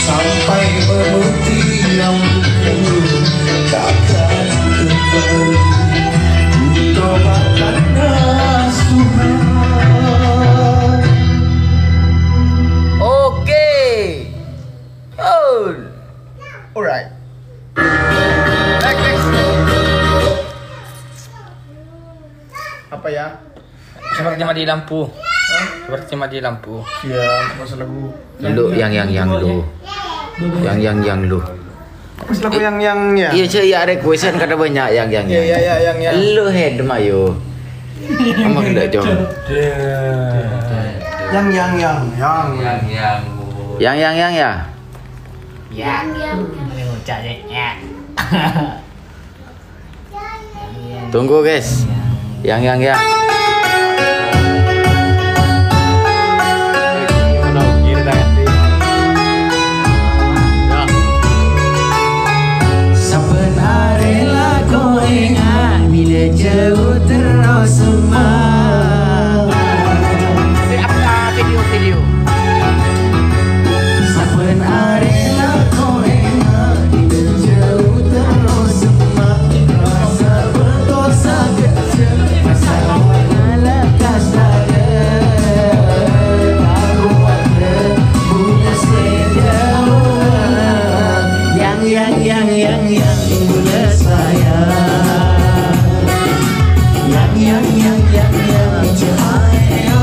sampai memutih rambutku takkan kembali tobat karena Tuhan. Oke. Oh. Alright. Next. Apa ya? Seperti mati lampu. Seperti mati lampu. Ya, masa lagu. Lu yang lu. Yang lu. Mas lagu yang. Iya cuy, ya requestan kada banyak yang. Iya, yang. Lu head mayo. Emang tidak jom. Yang. Yang ya. Yang ngucap ya. Tunggu guys. Yang. Saben hari lagu ingat bila jauh terus semua. Video. Saben hari lagu ingat bila jauh terus semua. Rasa berdosa kecil, rasa lekas dada. Aku ada punya sejauh. Yang boleh saya. Yang cahaya.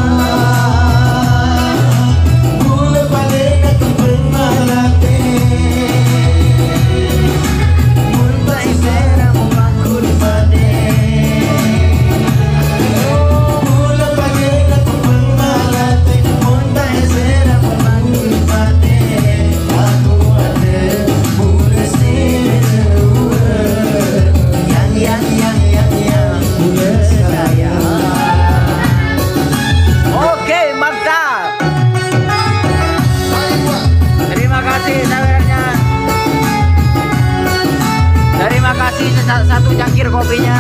Boleh balik ke pengalate. Mulai serang makul pade. Boleh balik ke pengalate. Mulai serang makul pade. Aku ada boleh sewa. Yang boleh saya. Oke, mantap. Terima kasih sawerannya. Terima kasih satu cangkir kopinya.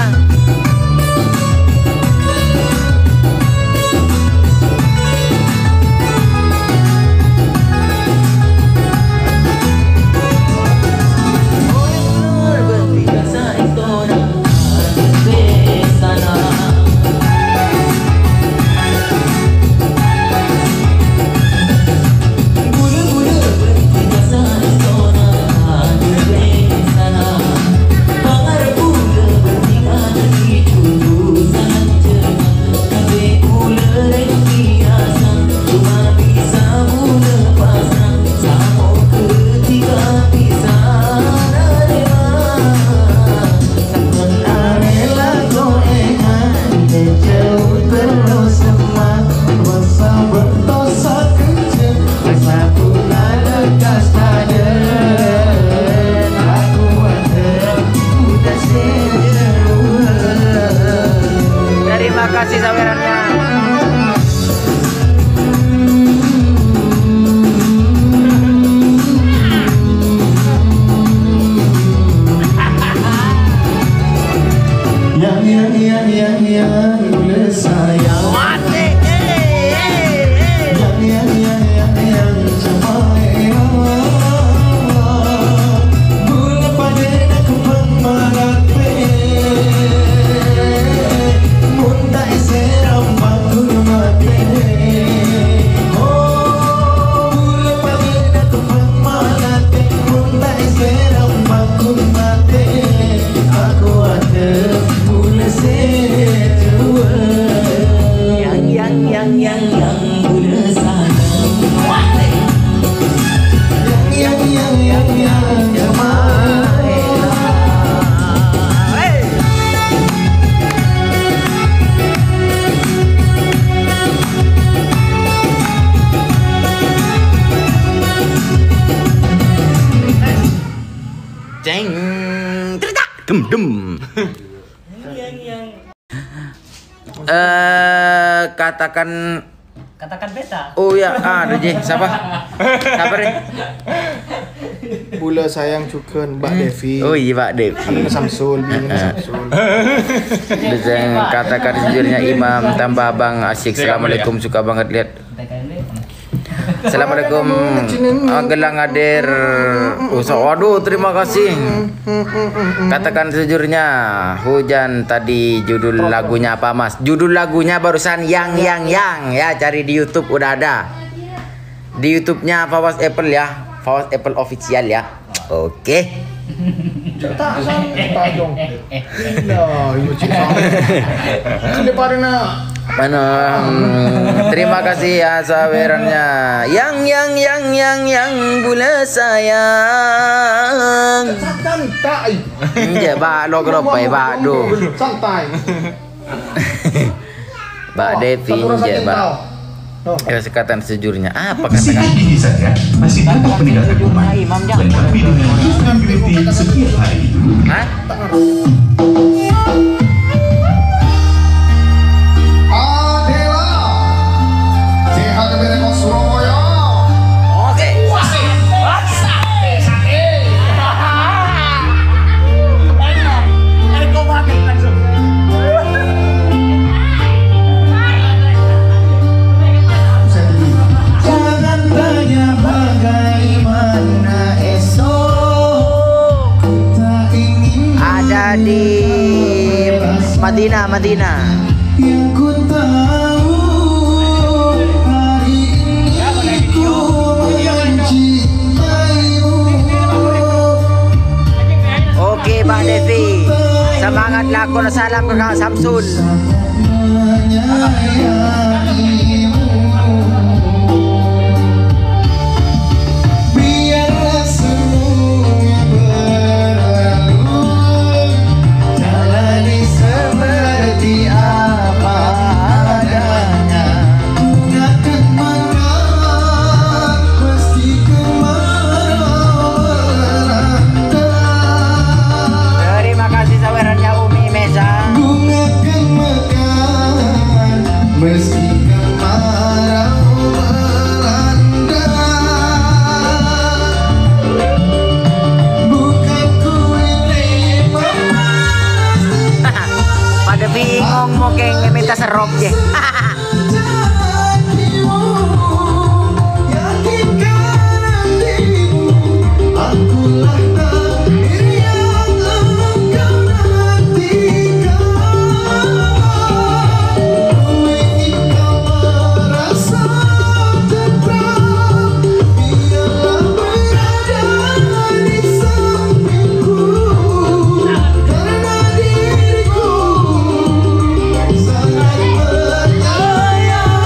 Terima kasih sawerannya. Yang boleh saya. Yang cahaya. Boleh pada aku pengalate. Mundai seram makul mate. Boleh pada aku pengalate. Mundai seram makul mate. Aku ada boleh sewa. Yang boleh saya. Yang cahaya. Jeng. Dem. Katakan beta. Oh ya, Dj, siapa? Deh? Pula sayang cukan Mbak Devi. Oh iya, Pak Devi. Anaknya Samsul, bininya Samsul. Katakan sejujurnya Imam tambah Abang asik. Assalamualaikum, suka banget lihat. Assalamualaikum. Gelang hadir. Waduh, terima kasih. Katakan sejujurnya, hujan tadi judul lagunya apa, Mas? Judul lagunya barusan yang ya, cari di YouTube udah ada. Di YouTube-nya Fawas Apple ya. Fawas Apple official ya. Oke. Tak dong. Nah, ibu cik. Sudah pada nak. Mana? Terima kasih ya sawerannya. Yang bula sayang. Santai. Je ba lo keropai ba do. Santai. Ba Devi je ba. Ya sekatan sejujurnya. Apa Sisi katakan? ini saja masih tetap meninggalkan umat. Lengkapi dengan dukungan BDV setiap hari. Hah? Adela. Sehat berekos Surabaya. Oke. Jangan tanya bagaimana esok. Tak ingin Ada di Madinah. yang ku tahu. Hari ini ku mencintaimu. Oke, Mbak Devi. Semangat lakon salam ke Kak Samsul. Biarlah semuanya berlalu, jalani seperti apa adanya. Ingatkan menang meski kemarau melanda. Terima kasih sawerannya Umi Meza. Bunga akan mekar meski kemarau melanda. Bukan ku ini memastikan Pada bingung mau kayak minta serok je. hatimu, yakinkan hatimu, akulah takdir yang engkau nantikan. Ku ingin kau merasa tentram, biarlah berada di sampingku, karena diriku sangat percaya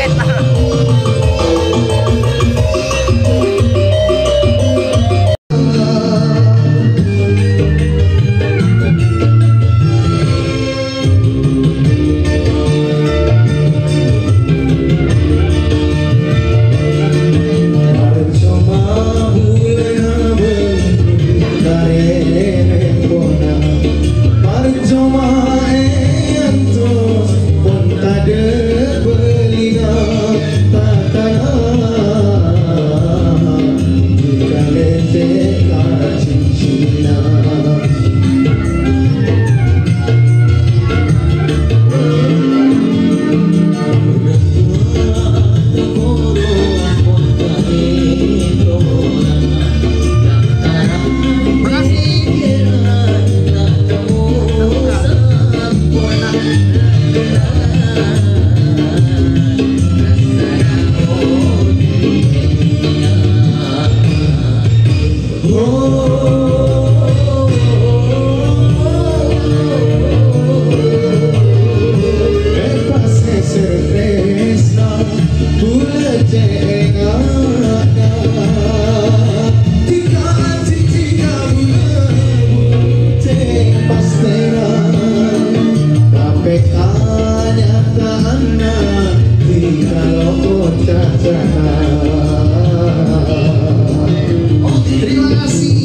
Terima kasih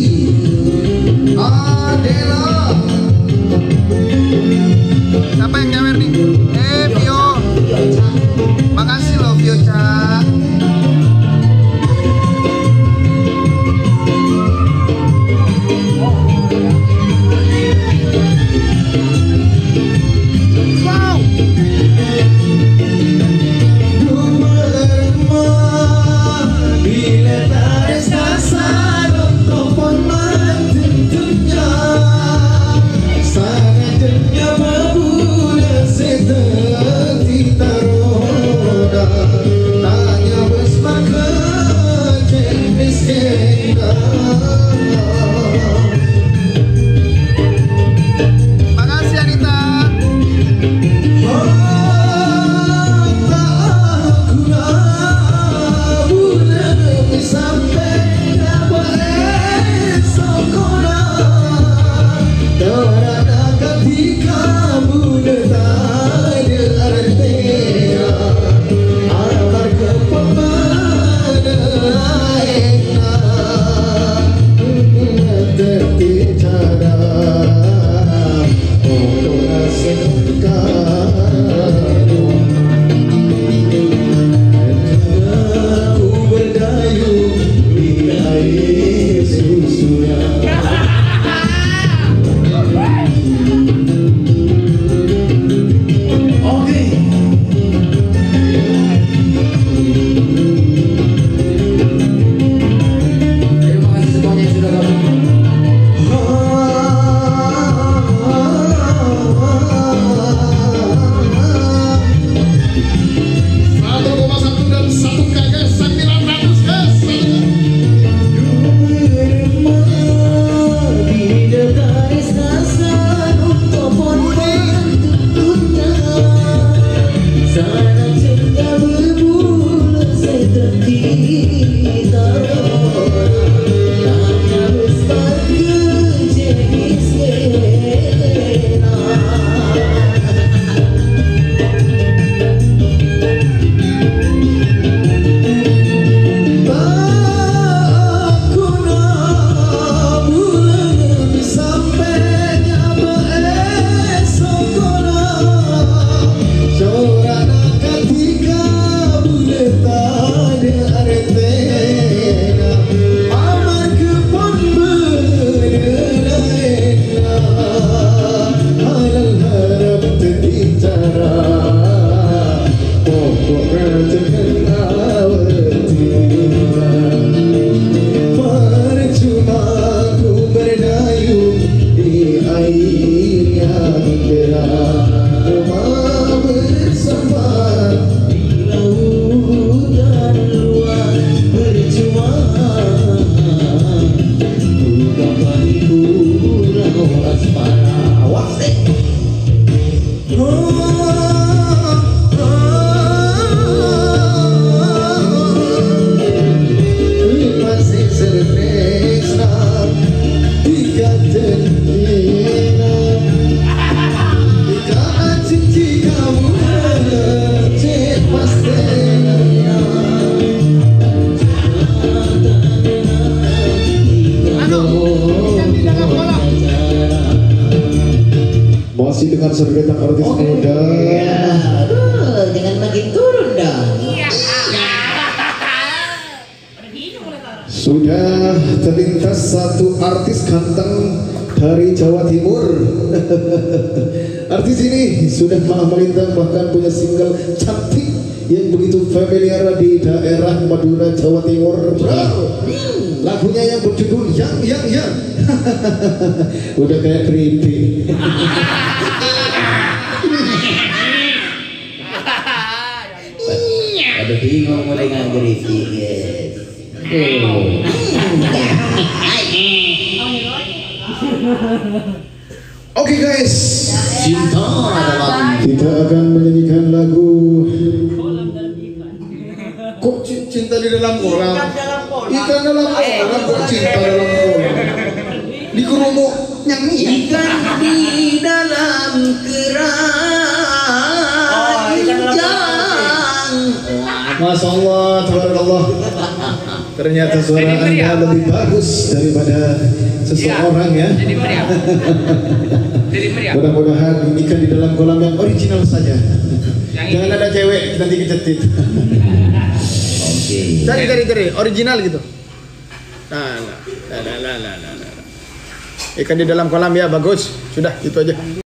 Adela. Siapa yang nyawer nih? Vio. Makasih loh Vio, Cak. dengan serentak artis muda. Aduh, jangan makin turun dong. Sudah terlintas satu artis ganteng dari Jawa Timur. Artis ini sudah melintang bahkan punya single cantik yang begitu familiar di daerah Madura, Jawa Timur. Bro, lagunya yang berjudul yang. Udah kayak creepy. Aduh, bingung mulai nganggerifi, guys. Oke guys, Cinta dalam kita akan menyanyikan lagu. Kok cinta di dalam kolam? Ikan dalam kolam, kok cinta dalam kolam? Di kerumuk nyanyi. ikan di dalam keranjang. Masya Allah, tabarakallah. Ternyata suara Anda lebih bagus daripada seseorang ya. Jadi meriah. Jadi meriah. Mudah-mudahan ikan di dalam kolam yang original saja. Jangan ada cewek nanti kecetit. Oke. Cari original gitu. Nah. Ikan di dalam kolam ya bagus. Sudah itu aja.